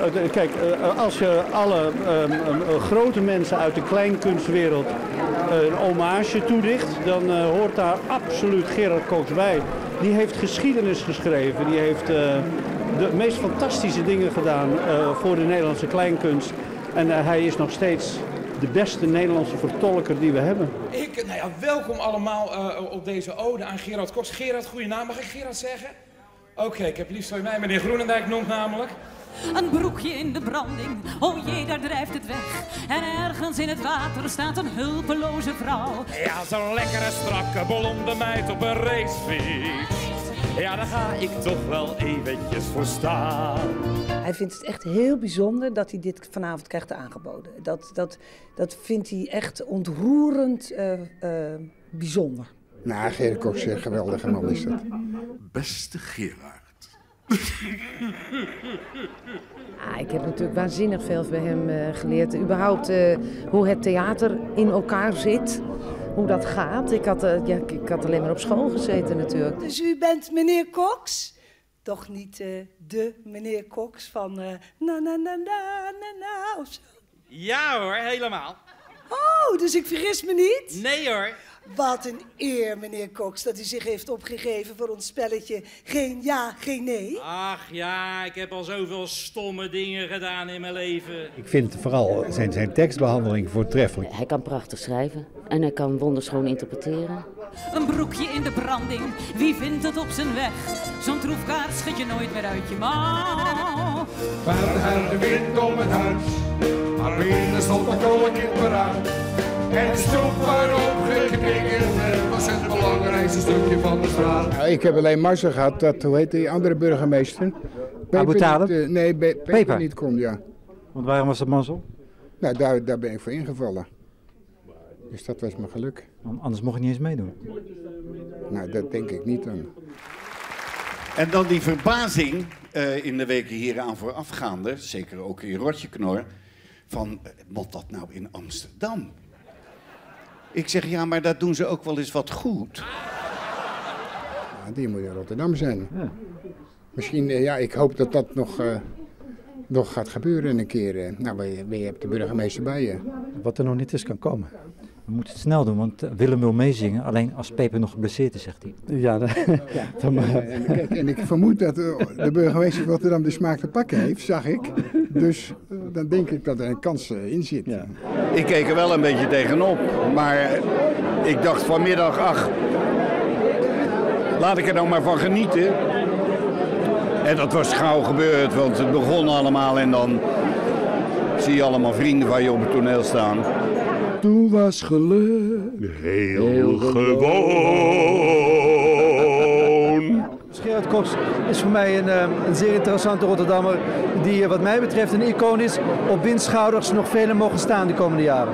kijk, als je alle grote mensen uit de kleinkunstwereld een hommage toedicht, dan hoort daar absoluut Gerard Cox bij. Die heeft geschiedenis geschreven, die heeft de meest fantastische dingen gedaan voor de Nederlandse kleinkunst. En hij is nog steeds de beste Nederlandse vertolker die we hebben. Welkom allemaal op deze ode aan Gerard Cox. Gerard, goede naam. Mag ik Gerard zeggen? Oké, ik heb liefst zo mij meneer Groenendijk noemt namelijk. Een broekje in de branding, oh jee, daar drijft het weg. En ergens in het water staat een hulpeloze vrouw. Ja, zo'n lekkere strakke blonde meid op een racefiets. Ja, daar ga ik toch wel eventjes voor staan. Hij vindt het echt heel bijzonder dat hij dit vanavond krijgt aangeboden. Dat vindt hij echt ontroerend bijzonder. Nou, Gerard Cox, een geweldige man is dat. Beste Gerard. Ik heb natuurlijk waanzinnig veel bij hem geleerd. Überhaupt hoe het theater in elkaar zit. Hoe dat gaat. Ik had alleen maar op school gezeten natuurlijk. Dus u bent meneer Cox? Toch niet de meneer Cox van na na na na na na of zo? Ja hoor, helemaal. Oh, dus ik vergis me niet? Nee hoor. Wat een eer, meneer Cox, dat u zich heeft opgegeven voor ons spelletje Geen Ja, Geen Nee. Ach ja, ik heb al zoveel stomme dingen gedaan in mijn leven. Ik vind vooral zijn tekstbehandeling voortreffelijk. Hij kan prachtig schrijven en hij kan wonderschoon interpreteren. Een broekje in de branding, wie vindt het op zijn weg? Zo'n troefkaart schud je nooit meer uit je mouw. Buiten de wind om het huis, maar binnen stond een koolkit paraat. En de stoep waarop geknikkerd was het belangrijkste stukje van de straat. Nou, ik heb alleen mazzel gehad dat, hoe heet die andere burgemeester? Abu Talib? Nee, Peper niet kon, ja. Want waarom was dat mazzel? Nou, daar ben ik voor ingevallen. Dus dat was mijn geluk. Anders mocht je niet eens meedoen. Nou, dat denk ik niet dan. En dan die verbazing in de weken hieraan voorafgaande, zeker ook in Rotjeknor, van, moet dat nou in Amsterdam? Ik zeg, ja, maar daar doen ze ook wel eens wat goed. Ja, die moet in Rotterdam zijn. Ja. Misschien, ik hoop dat dat nog gaat gebeuren een keer. Nou, je hebt de burgemeester bij je. Wat er nog niet is, kan komen. We moeten het snel doen, want Willem wil meezingen. Alleen als Peper nog geblesseerd is, zegt hij. Ja, en ik vermoed dat de burgemeester van Rotterdam de smaak te pakken heeft, zag ik. Dus dan denk ik dat er een kans in zit. Ja. Ik keek er wel een beetje tegenop, maar ik dacht vanmiddag, ach, laat ik er nou maar van genieten. En dat was gauw gebeurd, want het begon allemaal en dan zie je allemaal vrienden van je op het toneel staan. Toen was geluk heel gewoon. Gerard Cox is voor mij een zeer interessante Rotterdammer die wat mij betreft een icoon is. Op wiens schouders nog velen mogen staan de komende jaren.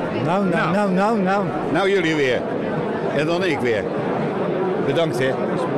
Nou. Nou jullie weer. En dan ik weer. Bedankt hè.